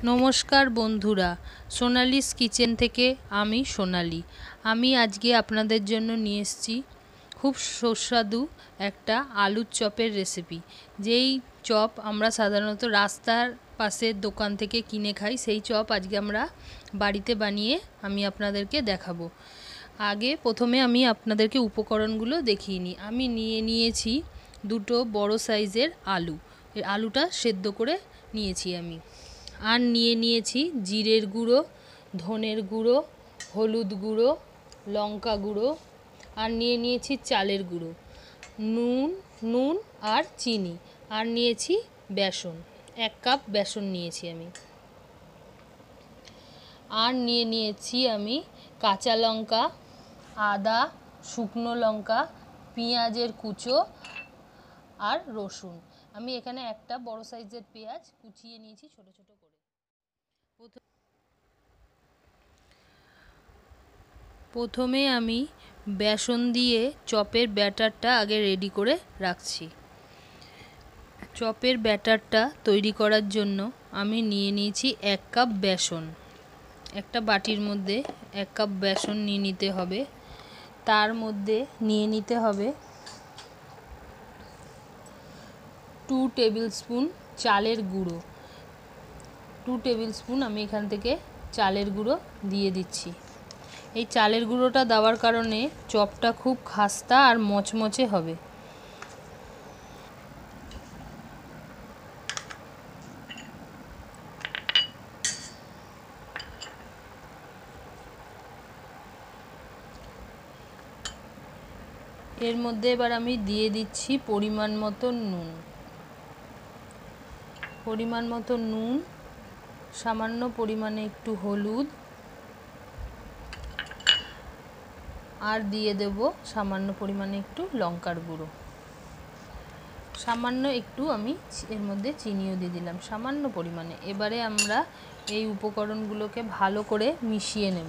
নমস্কার বন্ধুরা, সোনালিস কিচেন থেকে আমি সোনালি। আমি আজকে আপনাদের জন্য নিয়ে এসেছি খুব সুস্বাদু একটা আলুর চপের রেসিপি। যেই চপ আমরা সাধারণত রাস্তার পাশের দোকান থেকে কিনে খাই, সেই চপ আজকে আমরা বাড়িতে বানিয়ে আমি আপনাদেরকে দেখাবো। প্রথমে আমি আপনাদেরকে উপকরণগুলো দেখিয়ে নিই। আমি নিয়েছি দুটো বড় সাইজের আলু। আলুটা সেদ্ধ করে নিয়েছি আমি। আর নিয়েছি জিরের গুঁড়ো, ধনের গুঁড়ো, হলুদ গুঁড়ো, লঙ্কা গুঁড়ো, আর নিয়েছি চালের গুঁড়ো, নুন আর চিনি, আর নিয়েছি বেসন, 1 কাপ বেসন নিয়েছি আমি। আর নিয়েছি আমি কাঁচা লঙ্কা, আদা, শুকনো লঙ্কা, পেঁয়াজের কুচো আর রসুন। আমি এখানে একটা বড় সাইজের পেঁয়াজ কুচিয়ে নিয়েছি ছোট ছোট করে। প্রথমে আমি বেসন দিয়ে চপের ব্যাটারটা আগে রেডি করে রাখছি। চপের ব্যাটারটা তৈরি করার জন্য আমি নিয়েছি 1 কাপ বেসন। একটা বাটির মধ্যে 1 কাপ বেসন নিয়ে নিতে হবে। তার মধ্যে নিয়ে নিতে হবে 2 টেবিল স্পুন চালের গুঁড়ো। 2 টেবিল স্পুন আমি এখান থেকে চালের গুঁড়ো দিয়ে দিচ্ছি। এই চালের গুঁড়োটা দেওয়ার কারণে চপটা খুব খাস্তা আর মচমচে হবে। এর মধ্যে এবার আমি দিয়ে দিচ্ছি পরিমাণ মতো নুন, সামান্য পরিমাণে একটু হলুদ, আর দিয়ে দেব সামান্য পরিমাণে একটু লঙ্কার গুঁড়ো। সামান্য একটু আমি এর মধ্যে চিনিও দিয়ে দিলাম, সামান্য পরিমাণে। এবারে আমরা এই উপকরণগুলোকে ভালো করে মিশিয়ে নেব।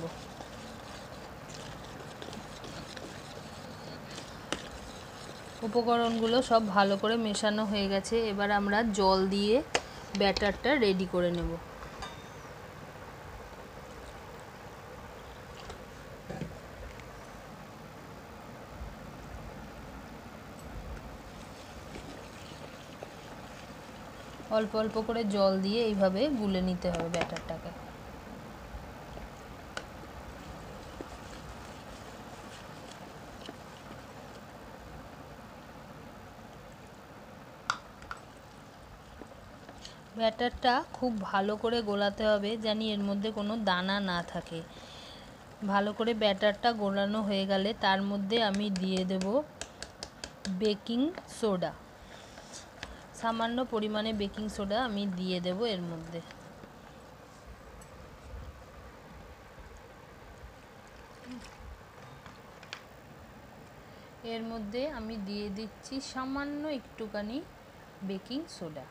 উপকরণগুলো সব ভালো করে মেশানো হয়ে গেছে। এবার আমরা জল দিয়ে ব্যাটারটা রেডি করে নেব। অল্প অল্প করে জল দিয়ে এইভাবে গুলে নিতে হবে ব্যাটারটাকে। ব্যাটারটা খুব ভালো করে গোলাতে হবে, জানি এর মধ্যে কোনো দানা না থাকে। ভালো করে ব্যাটারটা গোলানো হয়ে গেলে তার মধ্যে আমি দিয়ে দেব বেকিং সোডা। সামান্য পরিমাণে বেকিং সোডা আমি দিয়ে দেব এর মধ্যে। এর মধ্যে আমি দিয়ে দিচ্ছি সামান্য একটুখানি বেকিং সোডা,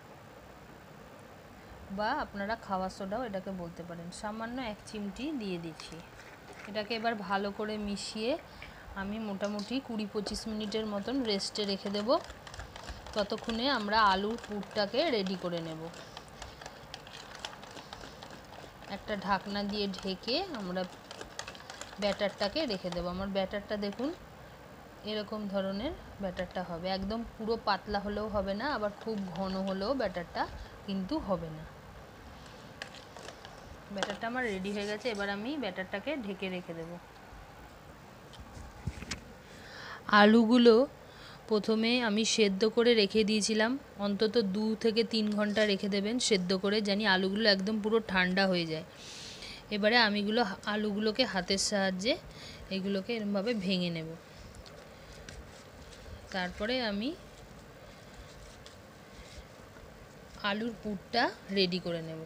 বা আপনারা খাওয়া সোডাও এটাকে বলতে পারেন। সামান্য 1 চিমটি দিয়ে দিচ্ছি। এটাকে এবার ভালো করে মিশিয়ে আমি মোটামুটি 20-25 মিনিটের মতন রেস্টে রেখে দেব। ততক্ষণে আমরা আলুর পুরটাকে রেডি করে নেব। একটা ঢাকনা দিয়ে ঢেকে আমরা ব্যাটারটাকে রেখে দেব। আমার ব্যাটারটা দেখুন এরকম ধরনের ব্যাটারটা হবে। একদম পুরো পাতলা হলেও হবে না, আবার খুব ঘন হলেও ব্যাটারটা কিন্তু হবে না। ব্যাটারটা আমার রেডি হয়ে গেছে। এবার আমি ব্যাটারটাকে ঢেকে রেখে দেব। আলুগুলো প্রথমে আমি সেদ্ধ করে রেখে দিয়েছিলাম, অন্তত 2 থেকে 3 ঘন্টা রেখে দেবেন সেদ্ধ করে, জানি আলুগুলো একদম পুরো ঠান্ডা হয়ে যায়। এবারে আলুগুলোকে হাতের সাহায্যে এগুলোকে এরকমভাবে ভেঙে নেব। তারপরে আমি আলুর পুরটা রেডি করে নেব।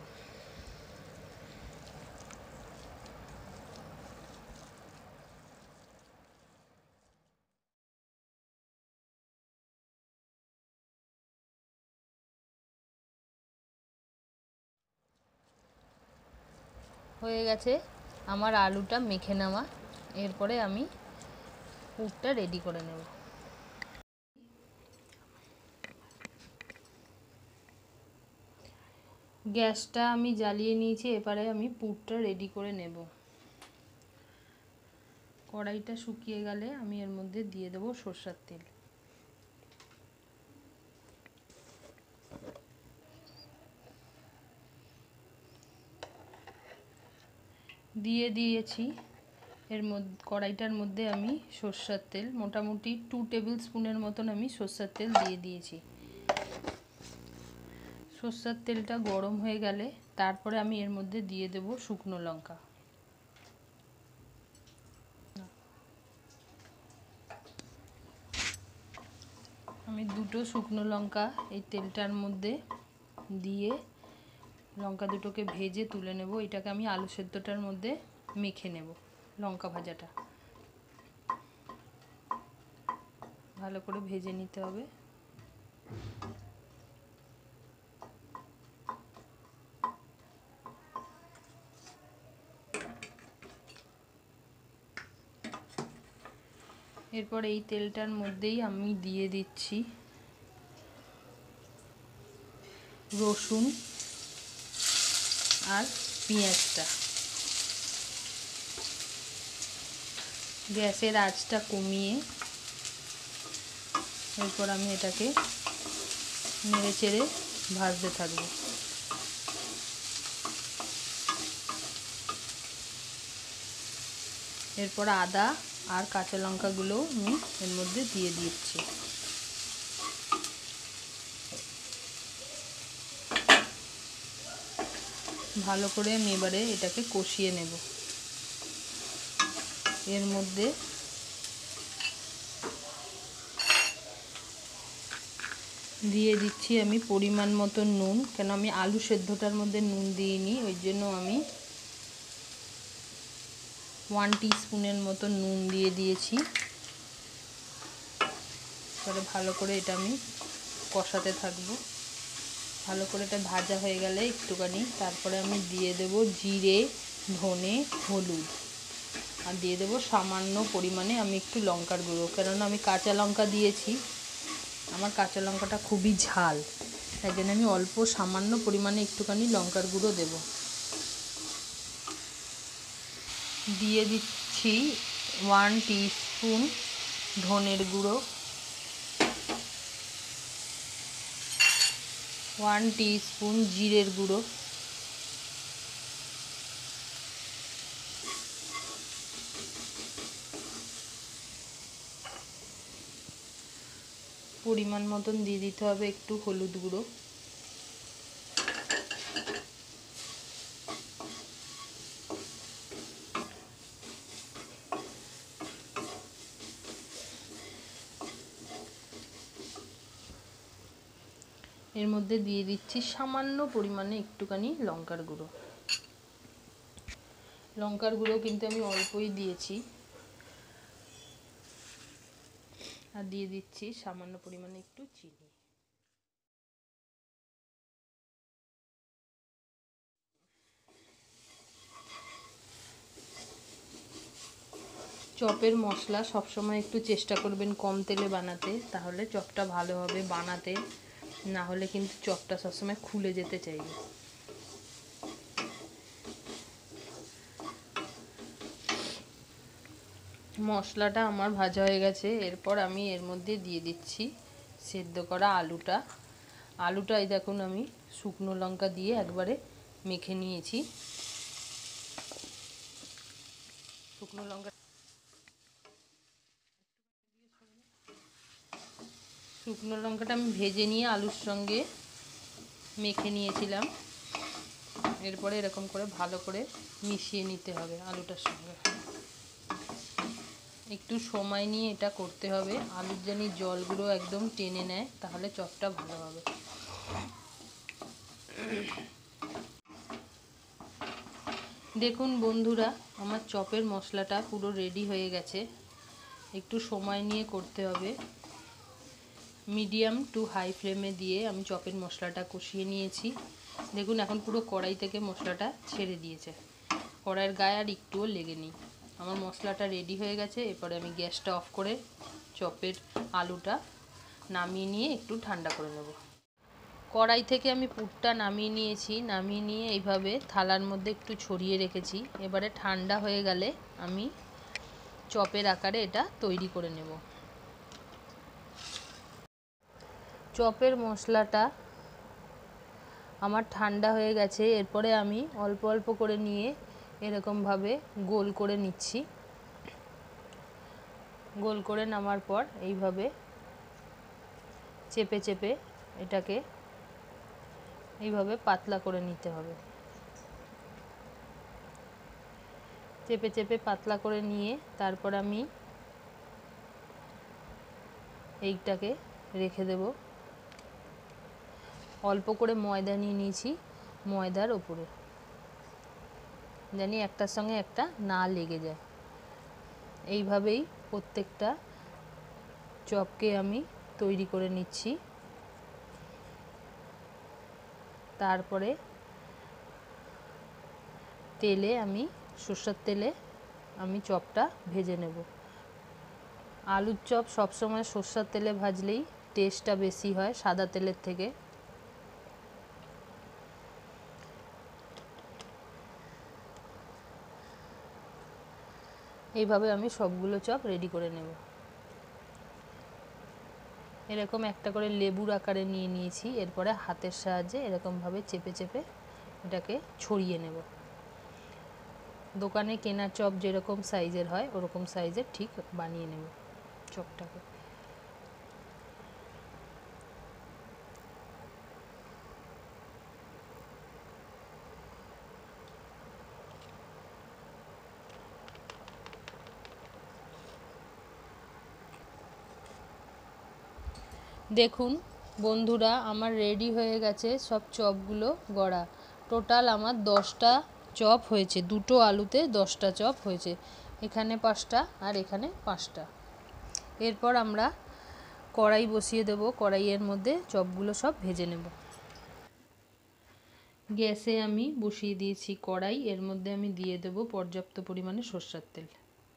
হয়ে গেছে আমার আলুটা মেখে নেওয়া। এরপরে আমি পুরটা রেডি করে নেব। গ্যাসটা আমি জ্বালিয়ে নিয়েছি, এবারে আমি পুরটা রেডি করে নেব। কড়াইটা শুকিয়ে গেলে আমি এর মধ্যে দিয়ে দেব সরষের তেল। দিয়ে দিয়েছি এর মধ্যে, কড়াইটার মধ্যে আমি সরষের তেল মোটামুটি 2 টেবিল স্পুনের মতন আমি সরষের তেল দিয়ে দিয়েছি। সরষের তেলটা গরম হয়ে গেলে তারপরে আমি এর মধ্যে দিয়ে দেব শুকনো লঙ্কা। আমি 2টো শুকনো লঙ্কা এই তেলটার মধ্যে দিয়ে লঙ্কা দুটোকে ভেজে তুলে নেব। এটাকে আমি আলু সেদ্ধটার মধ্যে মেখে নেব। লঙ্কা ভাজাটা ভালো করে ভেজে নিতে হবে। এরপর এই তেলটার মধ্যেই আমি দিয়ে দিচ্ছি রসুন আর পেঁয়াজটা। গ্যাসের আঁচটা কমিয়ে এরপর আমি এটাকে নেড়ে চেড়ে ভাজতে থাকবো। এরপর আদা আর কাঁচা লঙ্কাগুলো আমি এর মধ্যে দিয়ে দিচ্ছি। ভালো করে আমি এবারে এটাকে কষিয়ে নেব। এর মধ্যে দিয়ে দিচ্ছি আমি পরিমাণ মতো নুন, কেন আমি আলু সেদ্ধটার মধ্যে নুন দিইনি, ওই জন্য আমি 1 টিস্পুনের মতো নুন দিয়ে দিয়েছি। এবারে ভালো করে এটা আমি কষাতে থাকবো। ভালো করে এটা ভাজা হয়ে গেলে একটুখানি তারপরে আমি দিয়ে দেব জিরে, ধনে, হলুদ, আর দিয়ে দেব সামান্য পরিমাণে আমি একটু লঙ্কার গুঁড়ো, কেননা আমি কাঁচা লঙ্কা দিয়েছি, আমার কাঁচা লঙ্কাটা খুবই ঝাল, তাই জন্য আমি অল্প সামান্য পরিমাণে একটুখানি লঙ্কার গুঁড়ো দেব। দিয়ে দিচ্ছি 1 টিস্পুন ধনের গুঁড়ো, 1 টিস্পুন জিরের গুঁড়ো, পরিমাণ মতন দিয়ে দিতে হবে একটু হলুদ গুঁড়ো। এর মধ্যে দিয়ে দিচ্ছি সামান্য পরিমাণে একটুখানি লঙ্কার গুঁড়ো। লঙ্কার গুঁড়ো কিন্তু আমি অল্পই দিয়েছি। আর দিয়ে দিচ্ছি সামান্য পরিমাণে একটু চিনি। চপের মশলা সবসময় একটু চেষ্টা করবেন কম তেলে বানাতে, তাহলে চপটা ভালো হবে বানাতে, না হলে কিন্তু চপটা সবসময় খুলে যেতে চাইবে। মশলাটা আমার ভাজা হয়ে গেছে। এরপর আমি এর মধ্যে দিয়ে দিচ্ছি সেদ্ধ করা আলুটা। আলুটা এই দেখুন আমি শুকনো লঙ্কা দিয়ে একবারে মেখে নিয়েছি। শুকনো লঙ্কাটা আমি ভেজে নিয়ে আলুর সঙ্গে মেখে নিয়েছিলাম। এরপরে এরকম করে ভালো করে মিশিয়ে নিতে হবে আলুটার সঙ্গে। একটু সময় নিয়ে এটা করতে হবে, আলুর যেন জলগুলো একদম টেনে নেয়, তাহলে চপটা ভালো হবে। দেখুন বন্ধুরা, আমার চপের মশলাটা পুরো রেডি হয়ে গেছে। একটু সময় নিয়ে করতে হবে। মিডিয়াম টু হাই ফ্লেমে দিয়ে আমি চপের মশলাটা কষিয়ে নিয়েছি। দেখুন এখন পুরো কড়াই থেকে মশলাটা ছেড়ে দিয়েছে, কড়াইয়ের গায়ে আর একটুও লেগেনি। আমার মশলাটা রেডি হয়ে গেছে। এরপরে আমি গ্যাসটা অফ করে চপের আলুটা নামিয়ে নিয়ে একটু ঠান্ডা করে নেব। কড়াই থেকে আমি পুরটা নামিয়ে নিয়েছি, নামিয়ে নিয়ে এইভাবে থালার মধ্যে একটু ছড়িয়ে রেখেছি। এবারে ঠান্ডা হয়ে গেলে আমি চপের আকারে এটা তৈরি করে নেব। চপের মশলাটা আমার ঠান্ডা হয়ে গেছে। এরপরে আমি অল্প অল্প করে নিয়ে এরকমভাবে গোল করে নিচ্ছি। গোল করে নেওয়ার পর এইভাবে চেপে চেপে এটাকে এইভাবে পাতলা করে নিতে হবে। চেপে চেপে পাতলা করে নিয়ে তারপর আমি এইটাকে রেখে দেব। অল্প করে ময়দা নিয়ে নিয়েছি, ময়দার ওপরে জানি একটার সঙ্গে একটা না লেগে যায়। এইভাবেই প্রত্যেকটা চপকে আমি তৈরি করে নিচ্ছি। তারপরে তেলে আমি সরষের তেলে আমি চপটা ভেজে নেব। আলুর চপ সবসময় সরষের তেলে ভাজলেই টেস্টটা বেশি হয় সাদা তেলের থেকে। এইভাবে আমি সবগুলো চপ রেডি করে নেব। এরকম একটা করে লেবুর আকারে নিয়ে নিয়েছি। এরপরে হাতের সাহায্যে এরকমভাবে চেপে চেপে এটাকে ছড়িয়ে নেব। দোকানে কেনা চপ যেরকম সাইজের হয় ওরকম সাইজের ঠিক বানিয়ে নেব চপটাকে। দেখুন বন্ধুরা, আমার রেডি হয়ে গেছে সব চপগুলো গড়া। টোটাল আমার 10টা চপ হয়েছে, দুটো আলুতে 10টা চপ হয়েছে। এখানে 5টা আর এখানে 5টা। এরপর আমরা কড়াই বসিয়ে দেব। কড়াইয়ের মধ্যে চপগুলো সব ভেজে নেব। গ্যাসে আমি বসিয়ে দিয়েছি কড়াই। এর মধ্যে আমি দিয়ে দেব পর্যাপ্ত পরিমাণে সরষের তেল।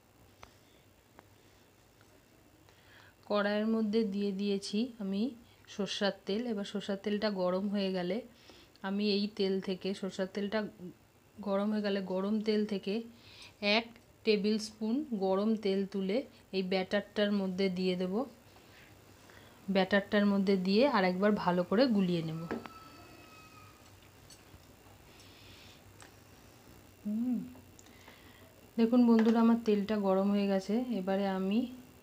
কড়াইয়ের মধ্যে দিয়ে দিয়েছি আমি সরষের তেল। এবার সরষের তেলটা গরম হয়ে গেলে আমি এই তেল থেকে, সরষের তেলটা গরম হয়ে গেলে গরম তেল থেকে 1 টেবিল স্পুন গরম তেল তুলে এই ব্যাটারটার মধ্যে দিয়ে দেব। ব্যাটারটার মধ্যে দিয়ে আরেকবার ভালো করে গুলিয়ে নেব। দেখুন বন্ধুরা, আমার তেলটা গরম হয়ে গেছে। এবারে আমি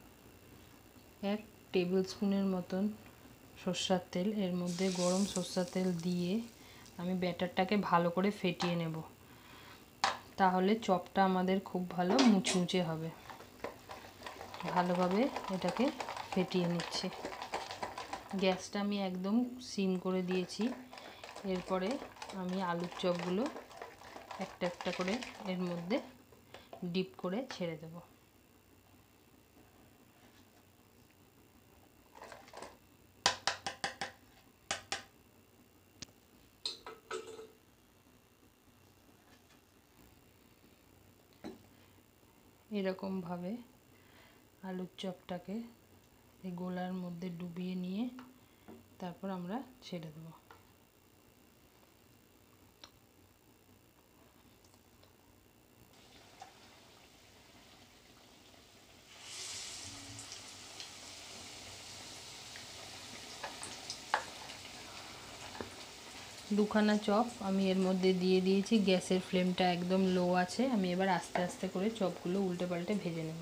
1 টেবিল স্পুনের মতন সরষের তেল, এর মধ্যে গরম সরষের তেল দিয়ে আমি ব্যাটারটাকে ভালো করে ফেটিয়ে নেব। তাহলে চপটা আমাদের খুব ভালো মুচমুচে হবে। ভালোভাবে এটাকে ফেটিয়ে নিচ্ছি। গ্যাসটা আমি একদম সিম করে দিয়েছি। এরপরে আমি আলুর চপগুলো একটা একটা করে এর মধ্যে ডিপ করে ছেড়ে দেব। এরকমভাবে আলুর চপটাকে এই গোলার মধ্যে ডুবিয়ে নিয়ে তারপর আমরা ছেড়ে দেব। দুখানা চপ আমি এর মধ্যে দিয়ে দিয়েছি। গ্যাসের ফ্লেমটা একদম লো আছে। আমি এবার আস্তে আস্তে করে চপগুলো উল্টে পাল্টে ভেজে নেব।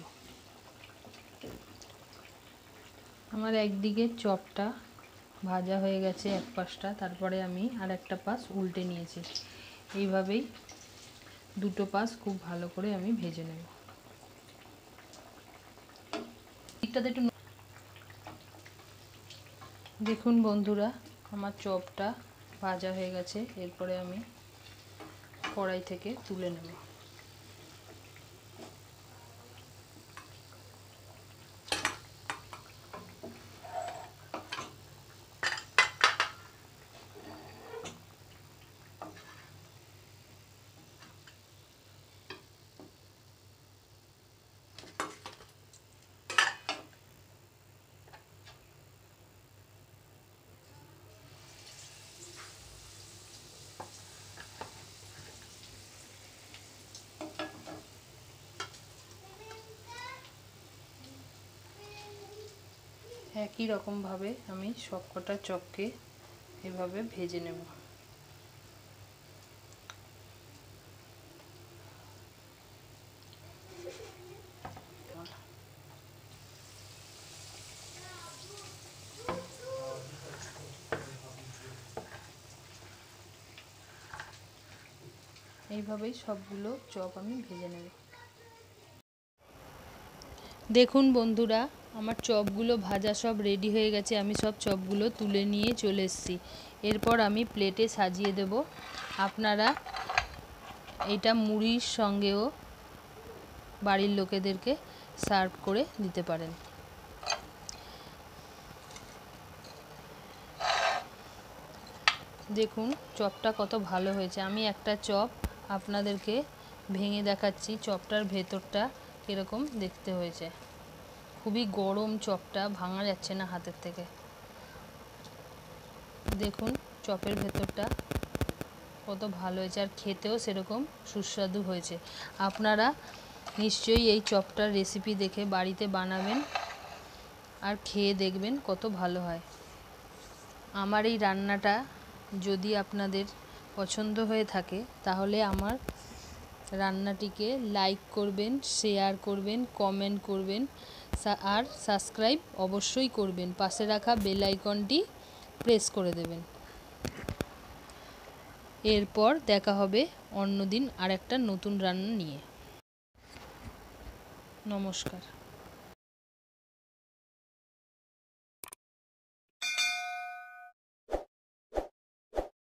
আমার একদিকে চপটা ভাজা হয়ে গেছে এক পাশটা, তারপরে আমি আর একটা পাশ উল্টে নিয়েছি। এইভাবেই দুটো পাশ খুব ভালো করে আমি ভেজে নেব। দিকটাতে একটু দেখুন বন্ধুরা, আমার চপটা ভাজা হয়ে গেছে। এরপরে আমি কড়াই থেকে তুলে নেব। একই রকমভাবে আমি সবকটা চপকে এভাবে ভেজে নেব। এইভাবেই সবগুলো চপ আমি ভেজে নেব। দেখুন বন্ধুরা, আমার চপগুলো ভাজা সব রেডি হয়ে গেছে। আমি সব চপগুলো তুলে নিয়ে চলে এসেছি। এরপর আমি প্লেটে সাজিয়ে দেব। আপনারা এটা মুড়ির সঙ্গেও বাড়ির লোকেদেরকে সার্ভ করে দিতে পারেন। দেখুন চপটা কত ভালো হয়েছে। আমি একটা চপ আপনাদেরকে ভেঙে দেখাচ্ছি। চপটার ভেতরটা কীরকম দেখতে হয়েছে। খুবই গরম চপটা, ভাঙা যাচ্ছে না হাতের থেকে। দেখুন চপের ভেতরটা কত ভালো হয়েছে, আর খেতেও সেরকম সুস্বাদু হয়েছে। আপনারা নিশ্চয়ই এই চপটার রেসিপি দেখে বাড়িতে বানাবেন আর খেয়ে দেখবেন কত ভালো হয়। আমার এই রান্নাটা যদি আপনাদের পছন্দ হয়ে থাকে তাহলে আমার রান্নাটিকে লাইক করবেন, শেয়ার করবেন, কমেন্ট করবেন আর সাবস্ক্রাইব অবশ্যই করবেন। পাশে রাখা বেল আইকনটি প্রেস করে দেবেন। এরপর দেখা হবে অন্যদিন আর একটা নতুন রান্না নিয়ে। নমস্কার।